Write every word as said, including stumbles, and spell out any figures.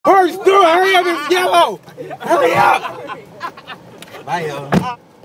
Hurry, through, hurry up, it's yellow! Hurry up! Bye, yo.